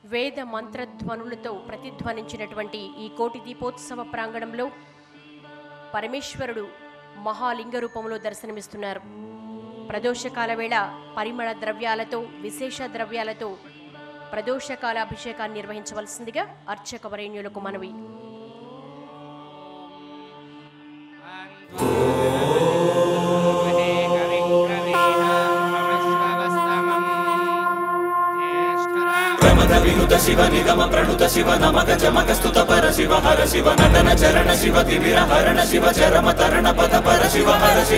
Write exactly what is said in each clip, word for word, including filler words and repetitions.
వేద మంత్రధ్వనులతో ప్రతిధ్వనించినటువంటి ఈ కోటి దీపోత్సవ ప్రాంగణంలో పరమేశ్వరుడు మహాలింగ రూపంలో దర్శనమిస్తున్నారు. ప్రదోషకాల వేళ పరిమళ ద్రవ్యాలతో విశేష ద్రవ్యాలతో ప్రదోషకాల అభిషేకాన్ని నిర్వహించవలసిందిగా అర్చక వరేణ్యులకు మనవి. వినుత శివ నిగమ ప్రణుత శివ నమక చమక స్తుత పర శివ హర శివ నటన చరణ శివ తిమిర హరణ శివ చరమ తరణ పద పర శివ హర శివ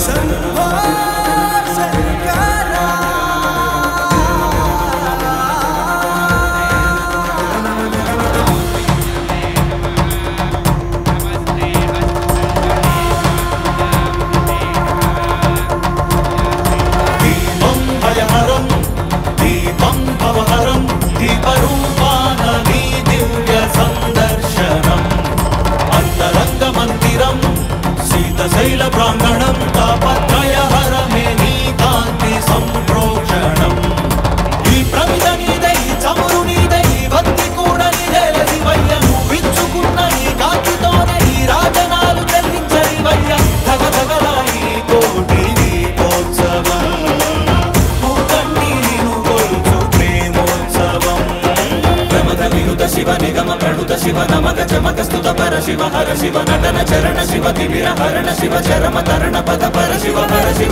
దీపం భయహరం దీపం భవహరం దీపరూపానని దివ్య సందర్శనం అంతరంగ మందిరం శీతశైల ప్రాంగణం తాపత్రయహరమే నీ కాంతి సంప్రోక్షణం. ఈ ప్రమిద నీదే ఈ చమురు నీదే ఈ భక్తి కూడా నీదే శివయ్య. నువ్విచ్చుకున్న ఈ కాంతితోనే ఈ రాజనాలు చెల్లించరివయ్య. ధగధగల ఈ కోటి దీపోత్సవం శివ నిగమ ప్రణుత శివ నమక చమక స్తుత పర శివ హర శివ నటన చరణ శివ తిమిర హరణ శివ చరమ తరణ పద పర శివ హర శివ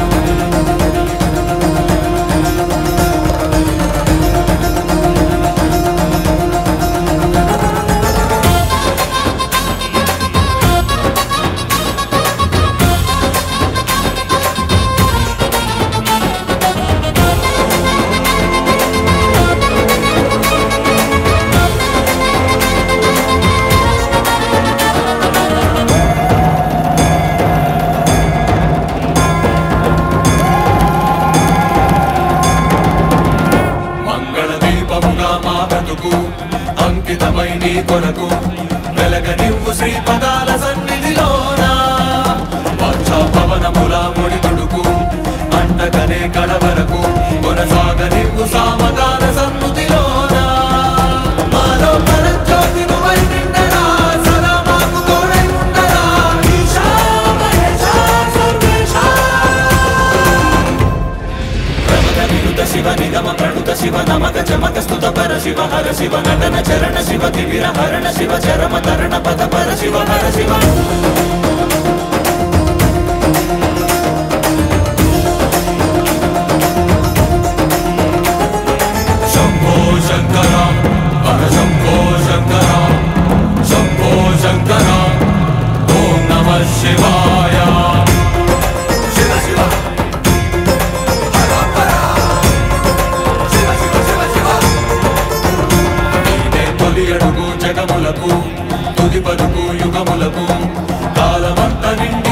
అంకితమై నీ కొరకు వెలగ నివ్వు శ్రీ పదాల సన్నిధిలోన వర్షా పవనముల ముడి తుడుకు అంటకనే కడవరకు కొనసాగ నివ్వు సామగాన సన్నుతిలోన మాలో పరజ్యోతి నువ్వై నిండరా సదా మాకు తోడై ఉండరా ఈశా మహేశా సర్వేశా. ప్రమద వినుత శివ నిగమ ప్రణుత శివ నమక చమక స్తుత పర శివ హర శివ నటన చరణ శివ తిమిర హరణ శివ చరమ తరణ పద పర శివ హర శివ శంభో శంకర హర శంభో శంకర శంభో శంకర ఓం నమః శివాయ. శివ శివ అడుగు జగములకు తుది పలుకు యుగములకు కాలమంత నిండి